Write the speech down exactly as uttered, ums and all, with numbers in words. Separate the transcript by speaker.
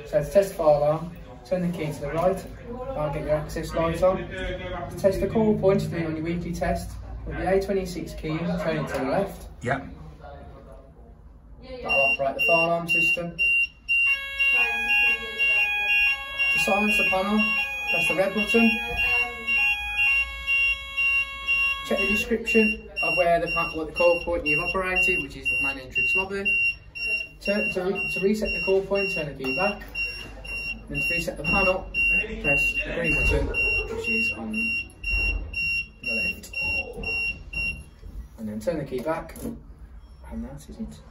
Speaker 1: So to test the fire alarm, turn the key to the right, I'll get your access light on. To test the call point you're doing on your weekly test, put the A twenty-six key in, turn it to the left.
Speaker 2: Yep.
Speaker 1: That'll operate the fire alarm system. To silence the panel, press the red button. Check the description of where the what the call point you've operated, which is the main entrance lobby. Turn, to, re to reset the call point, turn the key back. Then to reset the panel, press the green button, which is on the left. And then turn the key back, and that is it.